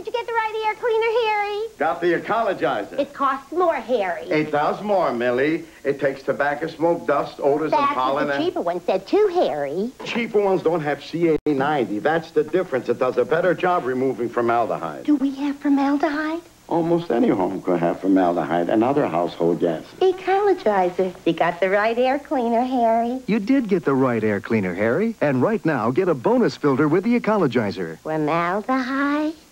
did you get the right air cleaner, Harry? Got the Ecologizer. It costs more, Harry. It does more, Millie. It takes tobacco smoke, dust, odors, and pollen. That's what the cheaper one said, too, Harry. Cheaper ones don't have CA90. That's the difference. It does a better job removing formaldehyde. Do we have formaldehyde? Almost any home could have formaldehyde and other household gases. Ecologizer. You got the right air cleaner, Harry. You did get the right air cleaner, Harry. And right now, get a bonus filter with the Ecologizer. Formaldehyde?